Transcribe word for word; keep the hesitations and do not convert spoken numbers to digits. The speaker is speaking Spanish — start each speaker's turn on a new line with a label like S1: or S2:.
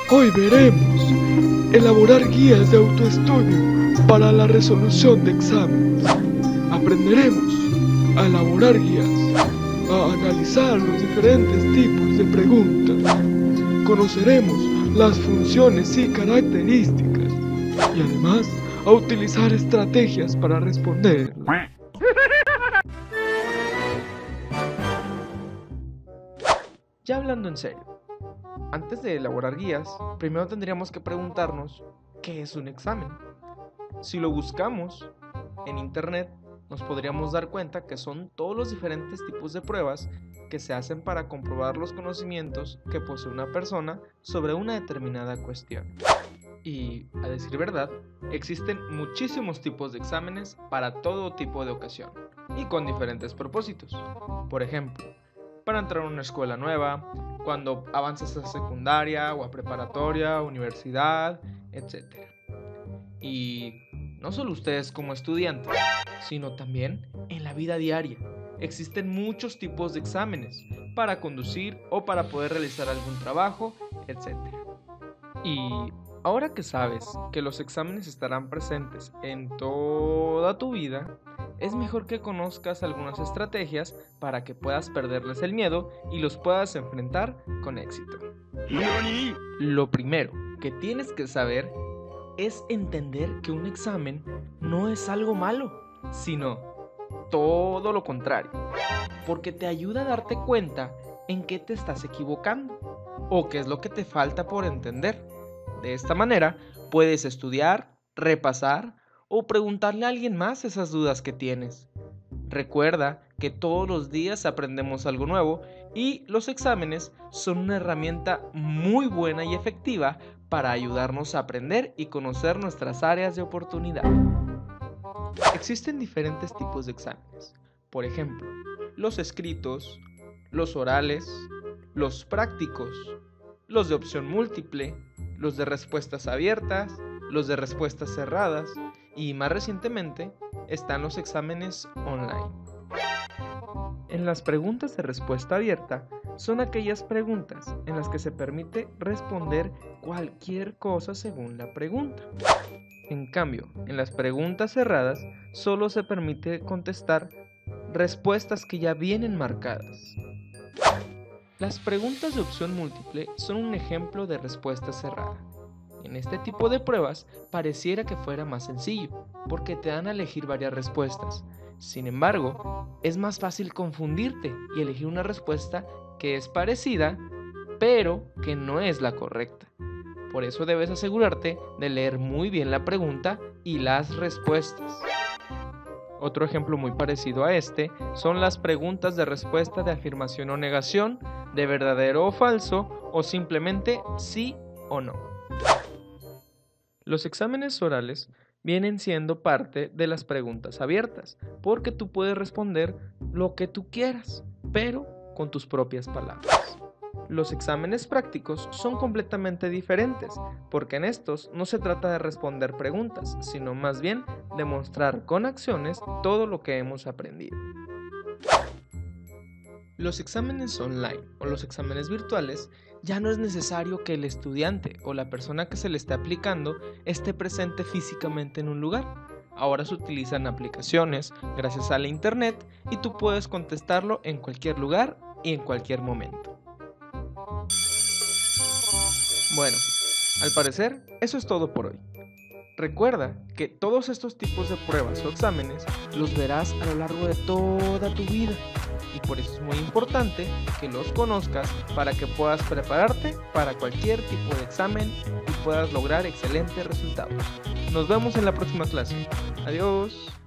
S1: Hoy veremos elaborar guías de autoestudio para la resolución de exámenes. Aprenderemos a elaborar guías, a analizar los diferentes tipos de preguntas. Conoceremos las funciones y características y además a utilizar estrategias para responder.
S2: Ya hablando en serio, antes de elaborar guías, primero tendríamos que preguntarnos ¿qué es un examen? Si lo buscamos en internet, nos podríamos dar cuenta que son todos los diferentes tipos de pruebas que se hacen para comprobar los conocimientos que posee una persona sobre una determinada cuestión. Y, a decir verdad, existen muchísimos tipos de exámenes para todo tipo de ocasión y con diferentes propósitos. Por ejemplo, para entrar a una escuela nueva, cuando avanzas a secundaria o a preparatoria, universidad, etcétera. Y no solo ustedes como estudiantes, sino también en la vida diaria. Existen muchos tipos de exámenes para conducir o para poder realizar algún trabajo, etcétera. Y ahora que sabes que los exámenes estarán presentes en toda tu vida, es mejor que conozcas algunas estrategias para que puedas perderles el miedo y los puedas enfrentar con éxito. Lo primero que tienes que saber es entender que un examen no es algo malo, sino todo lo contrario, porque te ayuda a darte cuenta en qué te estás equivocando o qué es lo que te falta por entender. De esta manera puedes estudiar, repasar o preguntarle a alguien más esas dudas que tienes. Recuerda que todos los días aprendemos algo nuevo y los exámenes son una herramienta muy buena y efectiva para ayudarnos a aprender y conocer nuestras áreas de oportunidad. Existen diferentes tipos de exámenes. Por ejemplo, los escritos, los orales, los prácticos, los de opción múltiple, los de respuestas abiertas, los de respuestas cerradas y más recientemente están los exámenes online. En las preguntas de respuesta abierta son aquellas preguntas en las que se permite responder cualquier cosa según la pregunta. En cambio, en las preguntas cerradas solo se permite contestar respuestas que ya vienen marcadas. Las preguntas de opción múltiple son un ejemplo de respuesta cerrada. En este tipo de pruebas pareciera que fuera más sencillo, porque te dan a elegir varias respuestas. Sin embargo, es más fácil confundirte y elegir una respuesta que es parecida, pero que no es la correcta. Por eso debes asegurarte de leer muy bien la pregunta y las respuestas. Otro ejemplo muy parecido a este son las preguntas de respuesta de afirmación o negación, de verdadero o falso, o simplemente sí o no. Los exámenes orales vienen siendo parte de las preguntas abiertas, porque tú puedes responder lo que tú quieras, pero con tus propias palabras. Los exámenes prácticos son completamente diferentes, porque en estos no se trata de responder preguntas, sino más bien demostrar con acciones todo lo que hemos aprendido. Los exámenes online o los exámenes virtuales ya no es necesario que el estudiante o la persona que se le esté aplicando esté presente físicamente en un lugar. Ahora se utilizan aplicaciones gracias a la internet y tú puedes contestarlo en cualquier lugar y en cualquier momento. Bueno, al parecer eso es todo por hoy. Recuerda que todos estos tipos de pruebas o exámenes los verás a lo largo de toda tu vida y por eso es muy importante que los conozcas para que puedas prepararte para cualquier tipo de examen y puedas lograr excelentes resultados. Nos vemos en la próxima clase. Adiós.